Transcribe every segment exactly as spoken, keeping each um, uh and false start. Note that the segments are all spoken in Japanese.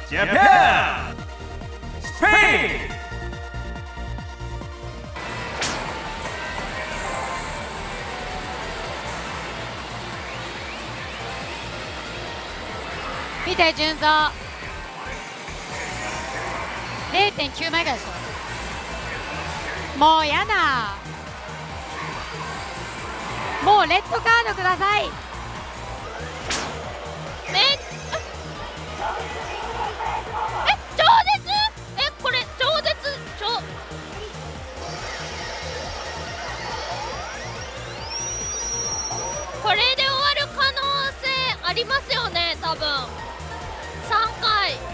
Japan! Spain! 見て順三 れいてんきゅう 枚ぐらいでしょ。もうやだ、もうレッドカードください。 めえ超絶えこれ超絶超これで終わる可能性ありますよね多分さんかい。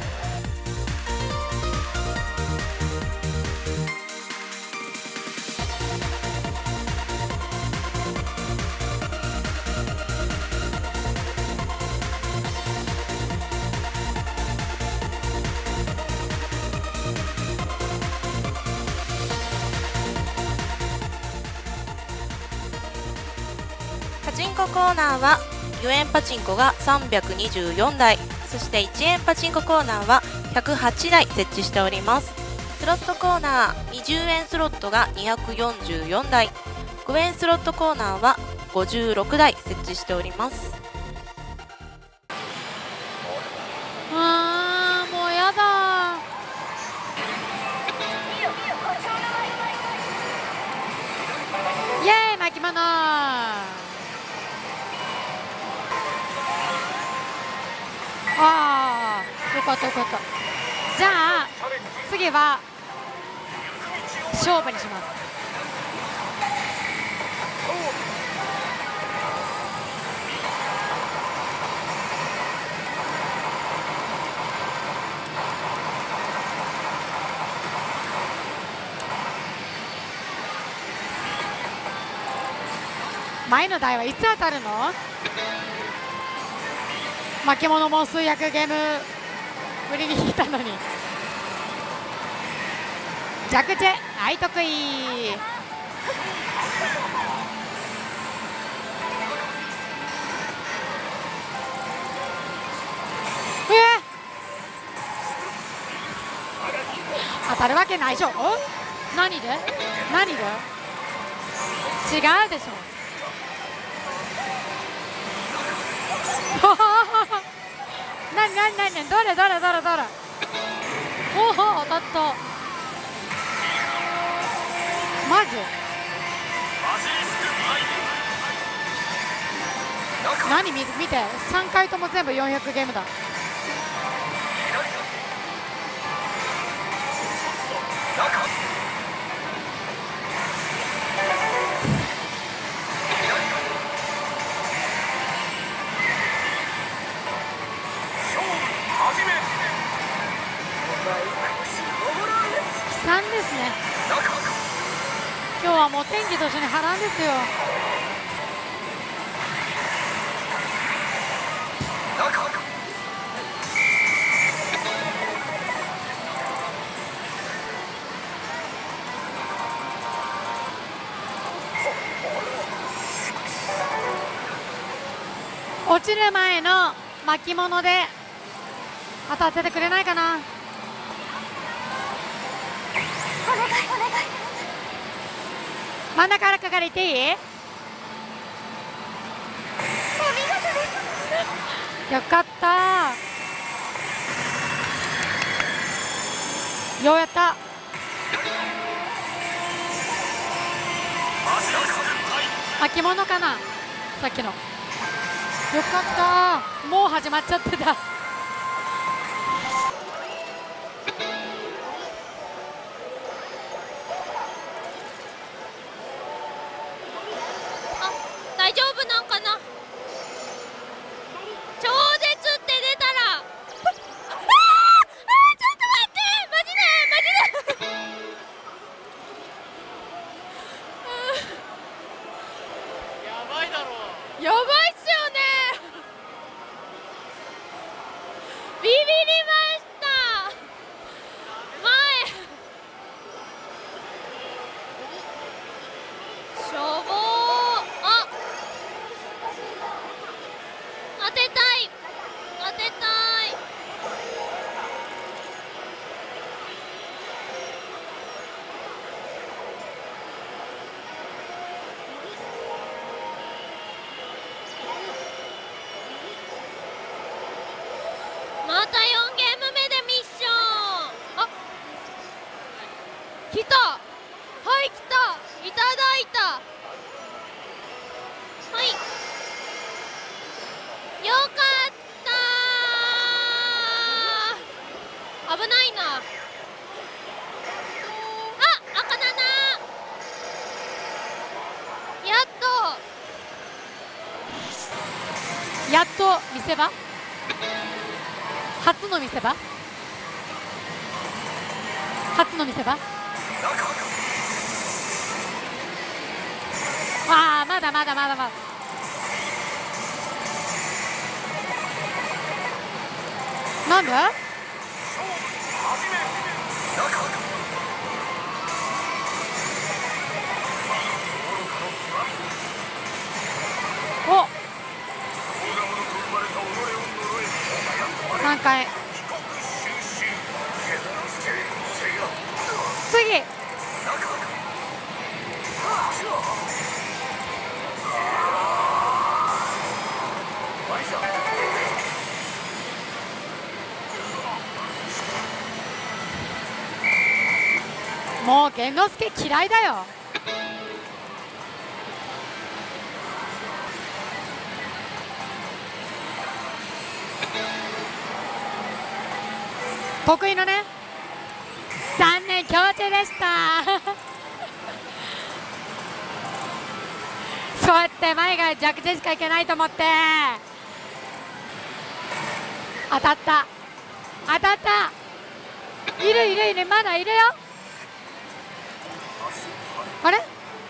パチンココーナーはよえんパチンコがさんびゃくにじゅうよんだい、そしていちえんパチンココーナーはひゃくはちだい設置しております。スロットコーナーにじゅうえんスロットがにひゃくよんじゅうよんだい、ごえんスロットコーナーはごじゅうろくだい設置しております。 あーもうやだ、イエーイ巻物。ああよかったよかった。じゃあ次は勝負にします。前の台はいつ当たるの？巻物も数百ゲームぶりに引いたのに。弱チェはい得意。え当たるわけないでしょ。何で何で違うでしょ。なになになにどれどれどれどれ。おお当たった。マジ何見見てさんかいとも全部よんひゃくゲームだ。悲惨ですね。今日はもう天気と一緒に波乱ですよ。落ちる前の巻物で当たっててくれないかな。真ん中からかかれていい？お見事です。よかった。ようやった。巻物かなさっきの。よかった。もう始まっちゃってた。 大丈夫なんかな。超絶って出たらあーあーちょっと待ってマジでマジでやばいだろ。 やばいっすよね。ビビりました。前しょぼー。あ当てたい当てたい。 い来た、いただいた。はい、よかったー。危ないな。あ、赤なな。やっとやっと見せ場、初の見せ場、初の見せ場。ああ、まだまだまだまだ。なんで？お、さんかい。次。もう玄之介嫌いだよ。得意のね。残念、強中でしたそうやって前が弱点しかいけないと思って。当たった、当たった。いるいるいる、まだいるよ。あれ、違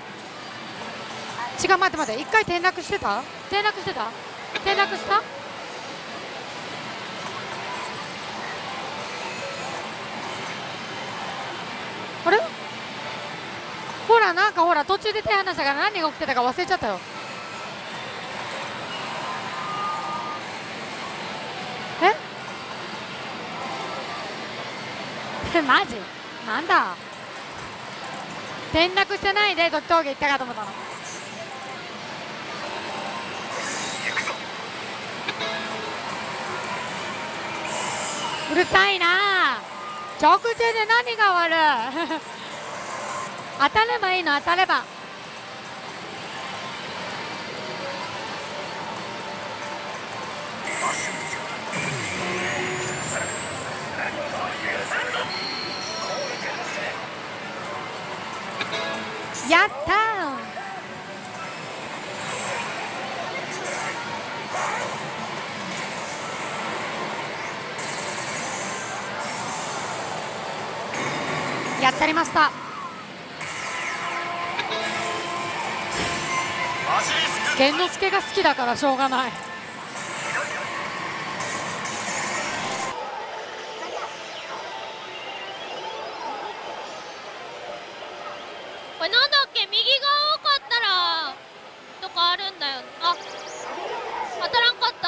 う、待って待って、一回転落してた転落してた転落した。あれ、ほら、なんかほら、途中で手離したから何が起きてたか忘れちゃったよ。えマジなんだ。転落してないで時峠行ったかと思ったの。うるさいな。直中で何が悪い当たればいいの、当たれば。やったー。やったりました。玄之介が好きだからしょうがない。 これなんだっけ、右が多かったらとかあるんだよ。あ、当たらんかった。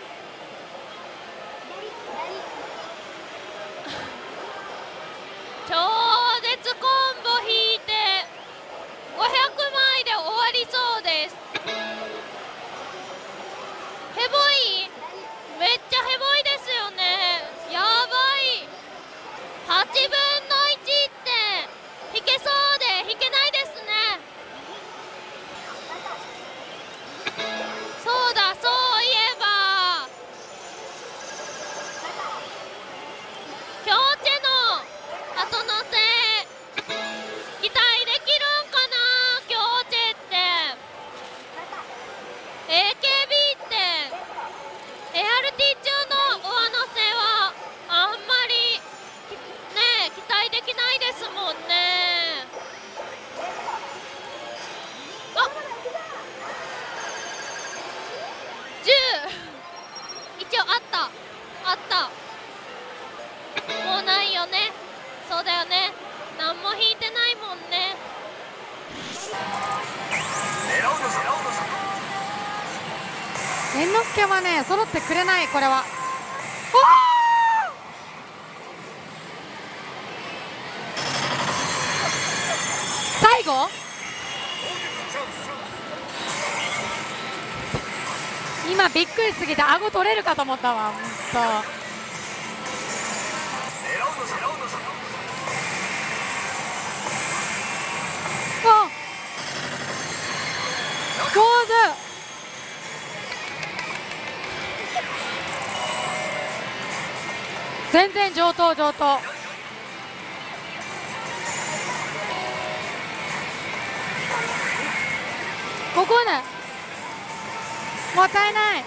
超絶コンボ引いてごひゃくまいで終わりそうです。ヘボい、めっちゃヘボいですよね。やばい。はちぶんのいちって引けそうで引けないですね。そうだ、そういえば強チェの後乗せ期待できるんかな。強チェって エーケービー って エーアールティー 中の上乗せはあんまりね期待できないですもんね。あ、じゅう一応あったあった。もうないよね。そうだよね、何も引いてないもんね。 玄之介はね揃ってくれない。これは最後今びっくりすぎて顎取れるかと思ったわ。ほんと全然上等上等。ここね、もったいない。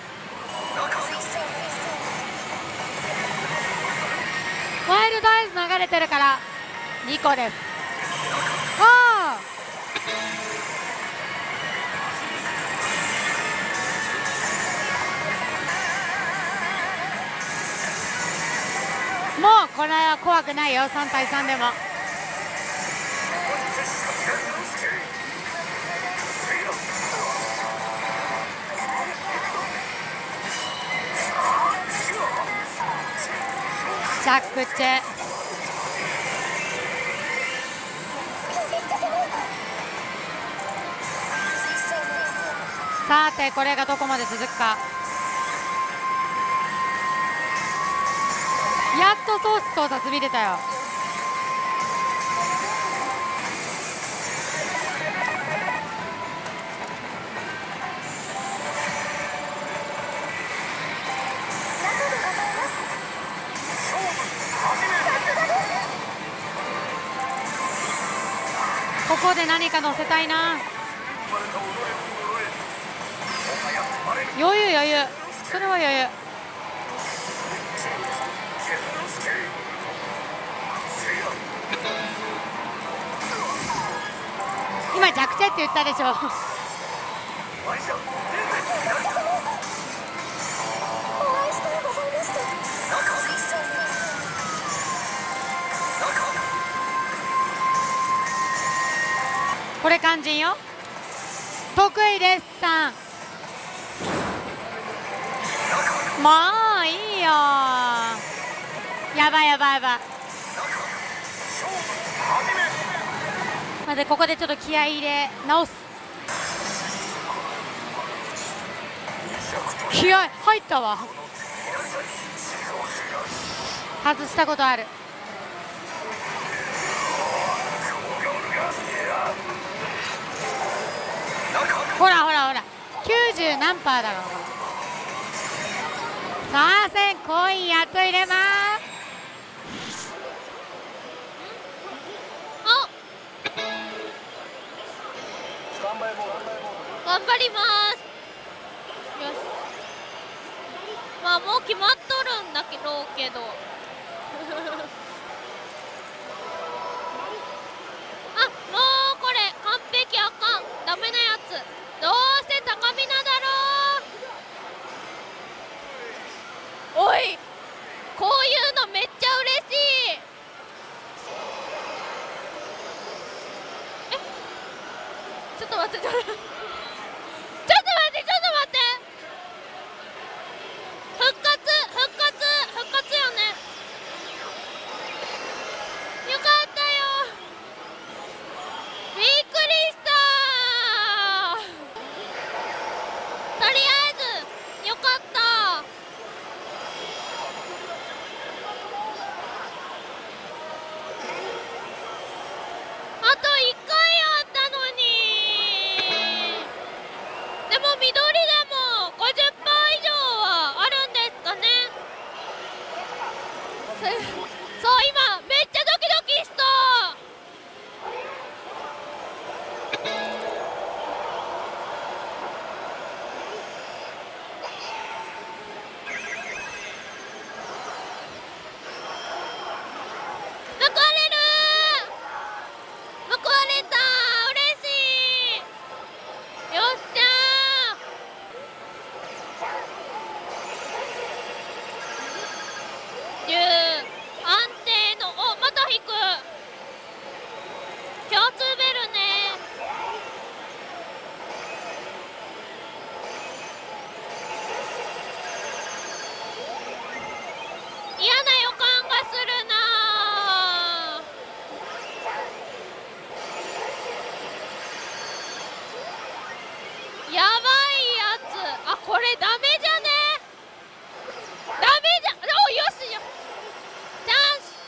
ワイルドアイズ流れてるからにこです。ああ、もうこれは怖くないよ、さんたいさんでも。着地。さてこれがどこまで続くか。やっとソース操作見れたよ。ここで何か乗せたいな。余裕余裕、それは余裕。今弱点って言ったでしょ。これ肝心よ。得意ですさん。もういいよ。やばいやばいやばい。までここでちょっと気合い入れ直す。気合い入ったわ。外したことある。ほらほらほら、きゅうじゅう何パーだろう。さあせんコインやっと入れます。 あ、頑張ります。よし。まあもう決まっとるんだけどけど。あ、もうこれ完璧あかん。ダメなやつ。どうせ高みなだろう。おい、こういうのめっちゃ嬉しい。え、ちょっと待って、ちょっと待って、ちょっと待って。復活復活復活よね。よかったよ。びっくりした。とりあえずよかった。あといっかいあったのに。でも緑でも ごじゅっパーセント 以上はあるんですかね。そう、今めっちゃドキドキした。報われる。報われた。嬉しい。よっしゃー。じゅう安定の、お、また引く。共通ベルね。嫌な予感がするな。やばいやつ。あ、これダメじゃね。ダメじゃ、お、よしよ。チャンス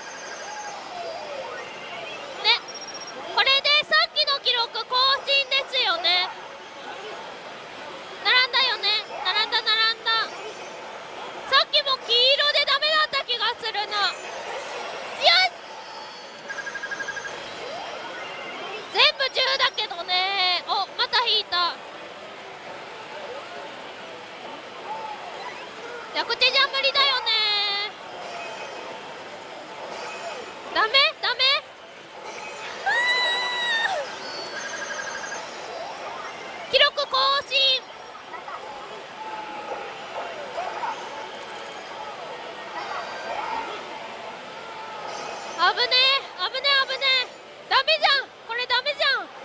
ね。これでさっきの記録更新ですよね。並んだよね。並んだ並んだ。さっきも黄色でダメだった気がだけどね。お、また引いた。逆手じゃ無理だよね。ダメダメ。記録更新。危ねえ危ねえ危ねえ。ダメじゃんこれ、ダメじゃん。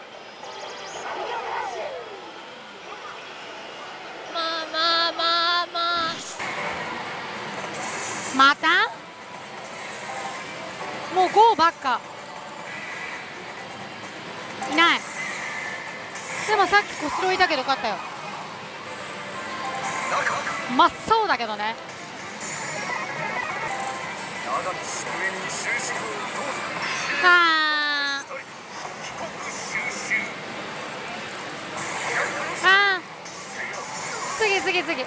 まあまあまあまあ。 またもうゴーばっかいない。でもさっき小スロいたけど勝ったよ。真っ青だけどね。あーあー次次次終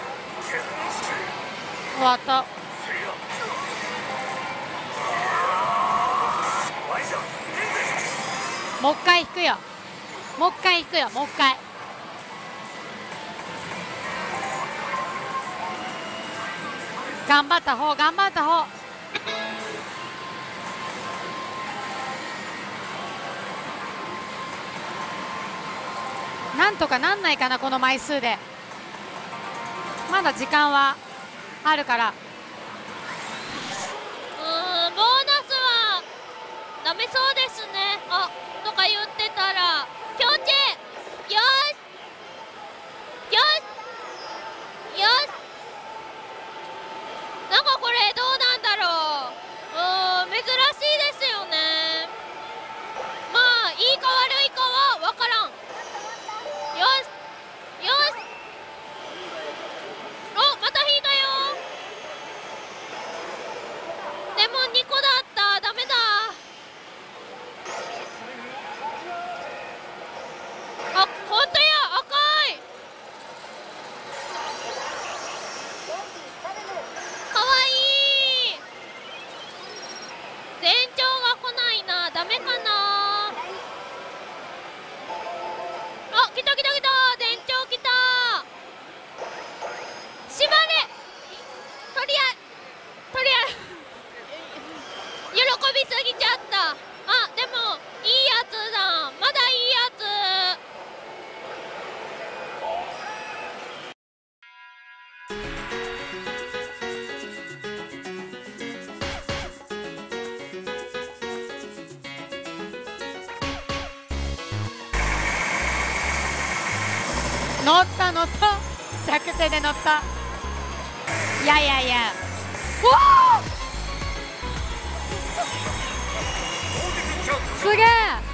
わった。もう一回引くよ。もう一回引くよ。もう一回。頑張った方頑張った方。なんとかなんないかなこの枚数で。まだ時間はあるから。 うーん、ボーナスはダメそうですね。あ、とか言ってたら強制。よしよしよし。なんかこれどうなんだろう。うーん、珍しいですよね。まあいいか悪いかは分からん。よしよし。お、また引いたよ。でもにこだった。ダメだ。あ、ほんとや、赤い。かわいい。全長が来ないな。ダメかな。あ、来た来た来た。全長来た。縛れ。とりあえとりあえ喜びすぎちゃった。あ、でもいいやつだ。まだいいやつ。 乗った乗った。着地で乗った。いやいやいや。わあすげえ。